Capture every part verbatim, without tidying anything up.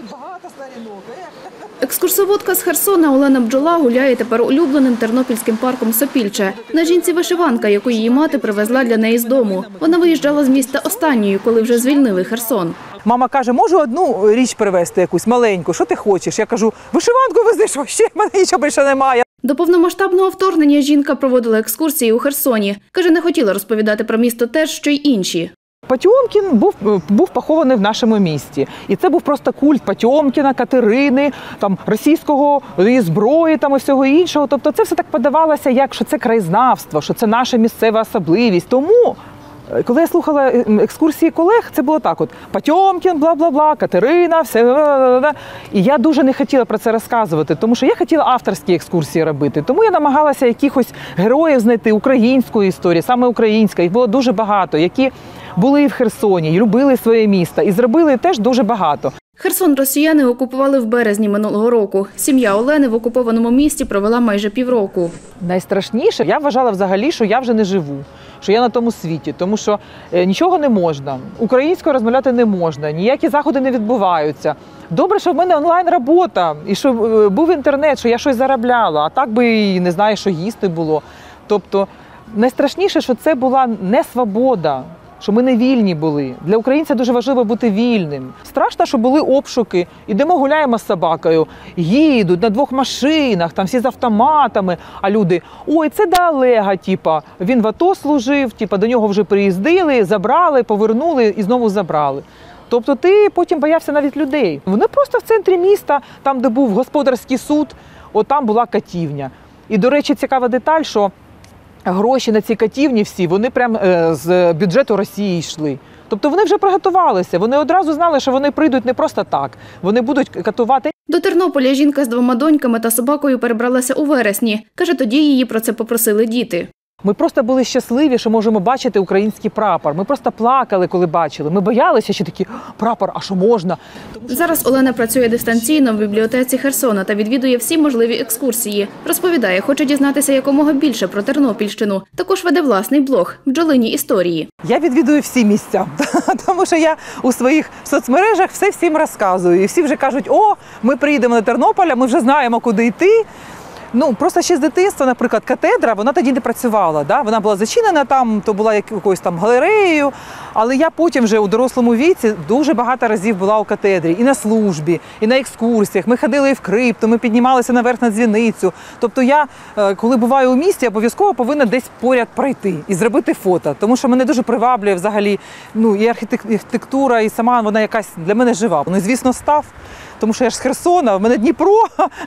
багато старінок. Екскурсоводка з Херсона Олена Бджола гуляє тепер улюбленим тернопільським парком Сопільче. На жінці вишиванка, яку її мати привезла для неї з дому. Вона виїжджала з міста останньою, коли вже звільнили Херсон. Мама каже, можу одну річ привезти якусь маленьку, що ти хочеш? Я кажу, вишиванку вези, що ще в мене нічого більше немає. До повномасштабного вторгнення жінка проводила екскурсії у Херсоні. Каже, не хотіла розповідати про місто теж, що й інші. Потьомкін був, був похований в нашому місті. І це був просто культ Потьомкіна, Катерини, там, російського зброї там, і всього іншого. Тобто це все так подавалося, як що це краєзнавство, що це наша місцева особливість. Тому, коли я слухала екскурсії колег, це було так от: Потьомкін, бла-бла-бла, Катерина, все, бла-бла-бла. І я дуже не хотіла про це розказувати, тому що я хотіла авторські екскурсії робити. Тому я намагалася якихось героїв знайти української історії, саме українська. Їх було дуже багато, які були і в Херсоні, і любили своє місто, і зробили теж дуже багато. Херсон росіяни окупували в березні минулого року. Сім'я Олени в окупованому місті провела майже півроку. Найстрашніше, я вважала взагалі, що я вже не живу, що я на тому світі, тому що нічого не можна, українською розмовляти не можна, ніякі заходи не відбуваються. Добре, що в мене онлайн-робота, і що був інтернет, що я щось заробляла, а так би і не знаю, що їсти було. Тобто найстрашніше, що це була не свобода, що ми не вільні були. Для українця дуже важливо бути вільним. Страшно, що були обшуки. Ідемо гуляємо з собакою, їдуть на двох машинах, там всі з автоматами, а люди: ой, це до Олега, типа, він в АТО служив, типа, до нього вже приїздили, забрали, повернули і знову забрали. Тобто ти потім боявся навіть людей. Вони просто в центрі міста, там, де був господарський суд, от там була катівня. І, до речі, цікава деталь, що гроші на ці катівні всі, вони прямо з бюджету Росії йшли. Тобто вони вже приготувалися, вони одразу знали, що вони прийдуть не просто так, вони будуть катувати. До Тернополя жінка з двома доньками та собакою перебралася у вересні. Каже, тоді її про це попросили діти. Ми просто були щасливі, що можемо бачити український прапор. Ми просто плакали, коли бачили. Ми боялися, що такі: прапор, а що можна? Тому що... Зараз Олена працює дистанційно в бібліотеці Херсона та відвідує всі можливі екскурсії. Розповідає, хоче дізнатися якомога більше про Тернопільщину. Також веде власний блог «Бджолині історії». Я відвідую всі місця, тому що я у своїх соцмережах все всім розказую. І всі вже кажуть: о, ми приїдемо на Тернопіль, ми вже знаємо, куди йти. Ну, просто ще з дитинства, наприклад, катедра, вона тоді не працювала, да? Вона була зачинена там, то була якоюсь там галереєю, але я потім вже у дорослому віці дуже багато разів була у катедрі, і на службі, і на екскурсіях. Ми ходили і в крипту, ми піднімалися наверх на дзвіницю. Тобто я, коли буваю у місті, обов'язково повинна десь поряд пройти і зробити фото, тому що мене дуже приваблює взагалі, ну, і архітектура, і сама вона якась для мене жива. Ну, і, звісно, став. Тому що я ж з Херсона, в мене Дніпро,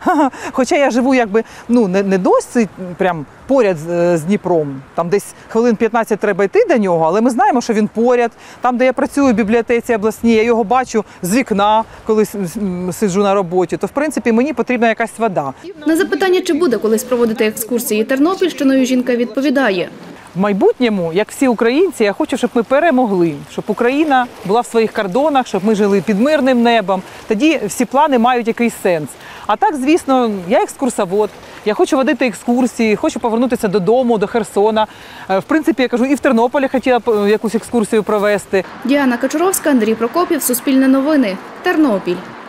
хоча я живу якби, ну, не, не досить прям поряд з, з Дніпром. Там десь хвилин п'ятнадцять треба йти до нього, але ми знаємо, що він поряд. Там, де я працюю в бібліотеці обласній, я його бачу з вікна, коли сиджу на роботі, то, в принципі, мені потрібна якась вода. На запитання, чи буде колись проводити екскурсії Тернопільщиною, жінка відповідає: в майбутньому, як всі українці, я хочу, щоб ми перемогли, щоб Україна була в своїх кордонах, щоб ми жили під мирним небом. Тоді всі плани мають якийсь сенс. А так, звісно, я екскурсовод, я хочу водити екскурсії, хочу повернутися додому, до Херсона. В принципі, я кажу, і в Тернополі хотіла б якусь екскурсію провести. Діана Качуровська, Андрій Прокопів, Суспільне новини, Тернопіль.